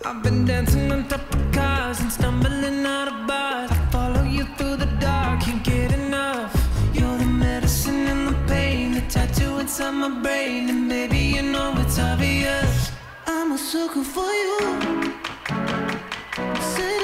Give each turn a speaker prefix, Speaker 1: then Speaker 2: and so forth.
Speaker 1: I've been dancing on top of cars and stumbling out of bars. I follow you through the dark, can't get enough. You're the medicine and the pain, the tattoo inside my brain. And baby, you know it's obvious, I'm a sucker for you. Said